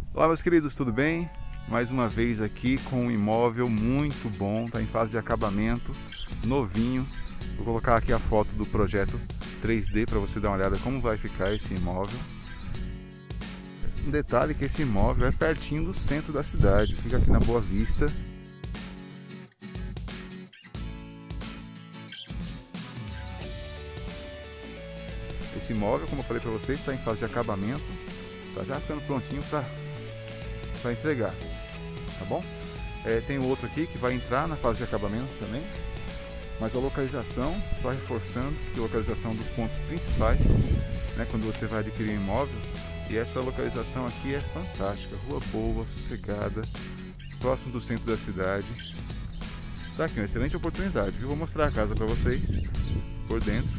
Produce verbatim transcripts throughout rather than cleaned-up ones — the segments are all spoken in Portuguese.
Olá, meus queridos, tudo bem? Mais uma vez aqui com um imóvel muito bom, está em fase de acabamento, novinho. Vou colocar aqui a foto do projeto três D para você dar uma olhada como vai ficar esse imóvel. Um detalhe que esse imóvel é pertinho do centro da cidade, fica aqui na Boa Vista. Esse imóvel, como eu falei para vocês, está em fase de acabamento, está já ficando prontinho para para entregar, tá bom? É, tem outro aqui que vai entrar na fase de acabamento também, mas a localização, só reforçando que a localização dos pontos principais, né, quando você vai adquirir um imóvel, e essa localização aqui é fantástica, rua boa, sossegada, próximo do centro da cidade. Tá aqui uma excelente oportunidade, viu? Vou mostrar a casa para vocês por dentro.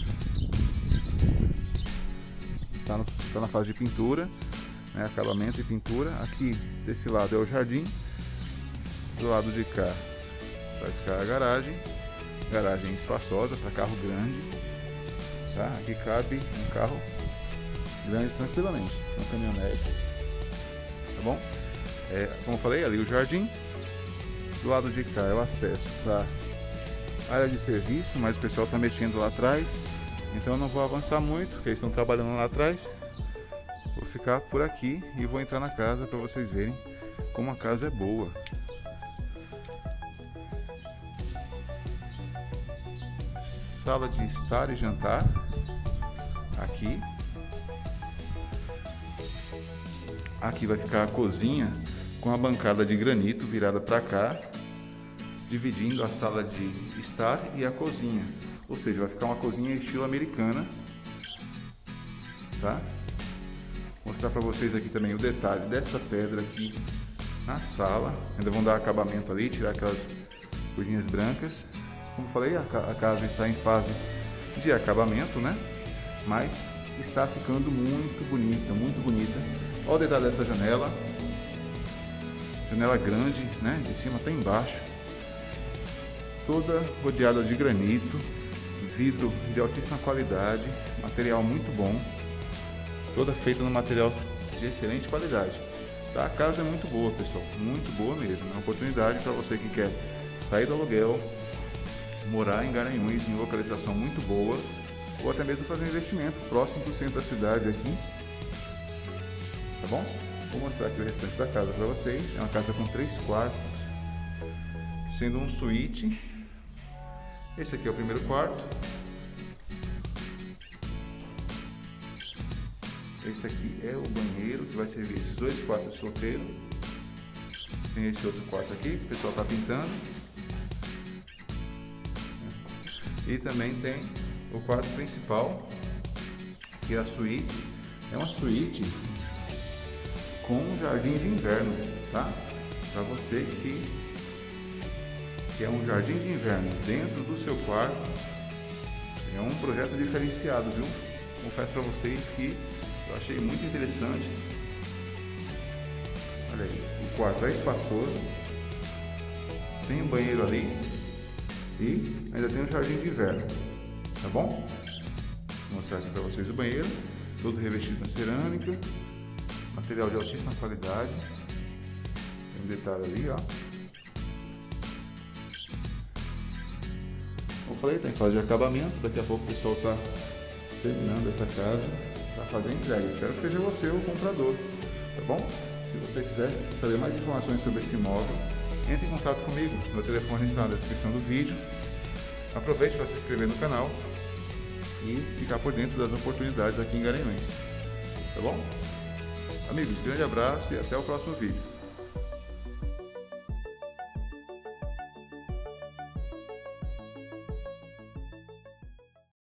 Tá, no, tá na fase de pintura, né, acabamento e pintura. Aqui desse lado é o jardim, do lado de cá vai ficar a garagem, garagem espaçosa para carro grande, tá? Aqui cabe um carro grande tranquilamente, uma caminhonete, tá bom? É, como eu falei, ali o jardim, do lado de cá é o acesso para área de serviço, mas o pessoal está mexendo lá atrás, então eu não vou avançar muito, porque eles estão trabalhando lá atrás. Vou ficar por aqui e vou entrar na casa para vocês verem como a casa é boa. Sala de estar e jantar aqui. Aqui vai ficar a cozinha com a bancada de granito virada para cá, dividindo a sala de estar e a cozinha. Ou seja, vai ficar uma cozinha estilo americana, tá? Vou mostrar para vocês aqui também o detalhe dessa pedra aqui na sala. Ainda vão dar acabamento ali, tirar aquelas coisinhas brancas. Como eu falei, a casa está em fase de acabamento, né? Mas está ficando muito bonita, muito bonita. Olha o detalhe dessa janela. Janela grande, né? De cima até embaixo. Toda rodeada de granito. Vidro de altíssima qualidade. Material muito bom. Toda feita no material de excelente qualidade. Tá? A casa é muito boa, pessoal. Muito boa mesmo. É uma oportunidade para você que quer sair do aluguel, morar em Garanhuns, em localização muito boa, ou até mesmo fazer um investimento próximo do centro da cidade aqui. Tá bom? Vou mostrar aqui o restante da casa para vocês. É uma casa com três quartos, sendo um suíte. Esse aqui é o primeiro quarto. Esse aqui é o banheiro que vai servir esses dois quartos de solteiro. Tem esse outro quarto aqui que o pessoal está pintando. E também tem o quarto principal, que é a suíte. É uma suíte com um jardim de inverno, tá? Para você que quer um jardim de inverno dentro do seu quarto, é um projeto diferenciado, viu? Confesso para vocês que eu achei muito interessante. Olha aí, o quarto é espaçoso, tem um banheiro ali e ainda tem um jardim de inverno, tá bom? Vou mostrar aqui para vocês o banheiro, todo revestido na cerâmica, material de altíssima qualidade. Tem um detalhe ali, ó. Como eu falei, está em fase de acabamento, daqui a pouco o pessoal está terminando essa casa para fazer a entrega. Espero que seja você o comprador, tá bom? Se você quiser saber mais informações sobre esse imóvel, entre em contato comigo. Meu telefone está na descrição do vídeo. Aproveite para se inscrever no canal e ficar por dentro das oportunidades aqui em Garanhuns, tá bom? Amigos, grande abraço e até o próximo vídeo.